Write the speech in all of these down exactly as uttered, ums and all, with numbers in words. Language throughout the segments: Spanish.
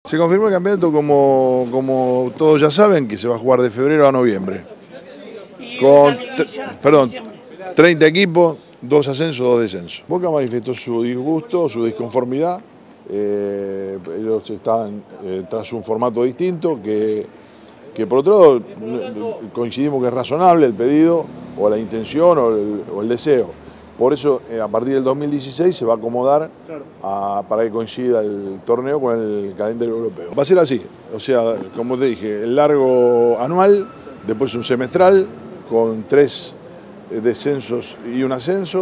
Se confirmó el campeonato como, como todos ya saben, que se va a jugar de febrero a noviembre. Con, perdón, treinta equipos, dos ascensos, dos descensos. Boca manifestó su disgusto, su disconformidad. Eh, ellos están eh, tras un formato distinto que, que por otro lado coincidimos que es razonable el pedido o la intención o el, o el deseo. Por eso, eh, a partir del dos mil dieciséis se va a acomodar a, para que coincida el torneo con el calendario europeo. Va a ser así, o sea, como te dije, el largo anual, después un semestral con tres descensos y un ascenso,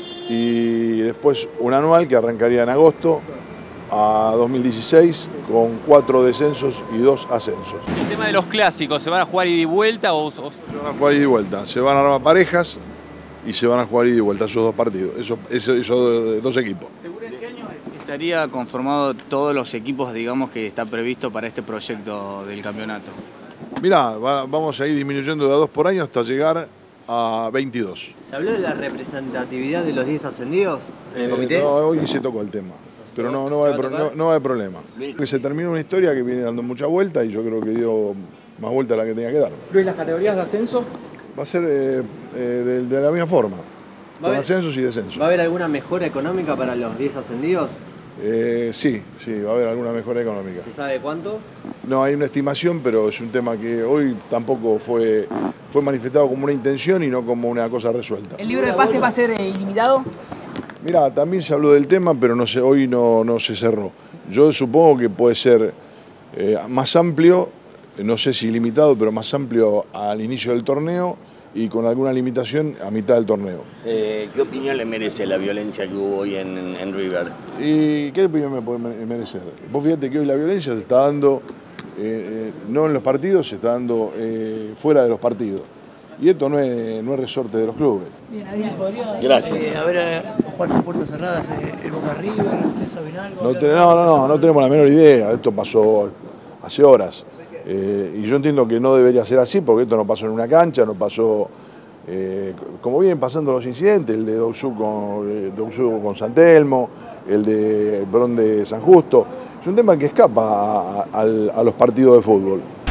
y después un anual que arrancaría en agosto a dos mil dieciséis con cuatro descensos y dos ascensos. El tema de los clásicos, ¿se van a jugar ida y vuelta o...? Se van a jugar ida y vuelta, se van a armar parejas y se van a jugar ida y vuelta esos dos partidos, esos, esos, esos dos equipos. ¿Seguro en qué año estaría conformado todos los equipos, digamos, que está previsto para este proyecto del campeonato? Mirá, va, vamos a ir disminuyendo de a dos por año hasta llegar a veintidós. ¿Se habló de la representatividad de los diez ascendidos en el Eh, comité? no, hoy se tocó el tema, pero no, no, va, a haber, no, no va a haber problema. Que se termina una historia que viene dando mucha vuelta y yo creo que dio más vuelta a la que tenía que dar. Luis, ¿las categorías de ascenso? Va a ser eh, eh, de, de la misma forma, con ascensos y descensos. ¿Va a haber alguna mejora económica para los diez ascendidos? Eh, sí, sí, va a haber alguna mejora económica. ¿Se sabe cuánto? No, hay una estimación, pero es un tema que hoy tampoco fue, fue manifestado como una intención y no como una cosa resuelta. ¿El libro de pases va a ser eh, ilimitado? Mirá, también se habló del tema, pero no se, hoy no, no se cerró. Yo supongo que puede ser eh, más amplio, no sé si ilimitado, pero más amplio al inicio del torneo y con alguna limitación a mitad del torneo. Eh, ¿Qué opinión le merece la violencia que hubo hoy en, en River? ¿Y qué opinión me puede merecer? Vos fíjate que hoy la violencia se está dando, eh, eh, no en los partidos, se está dando eh, fuera de los partidos. Y esto no es, no es resorte de los clubes. Bien, Adrián, ¿podría Gracias. eh, haber eh, jugar con puertas cerradas eh, el Boca River? ¿Ustedes saben algo? No, te, no, no, no, no tenemos la menor idea. Esto pasó hace horas. Eh, y yo entiendo que no debería ser así, porque esto no pasó en una cancha, no pasó, eh, como vienen pasando los incidentes, el de Doxú con, eh, con San Telmo, el de Bron de San Justo. Es un tema que escapa a, a, a los partidos de fútbol.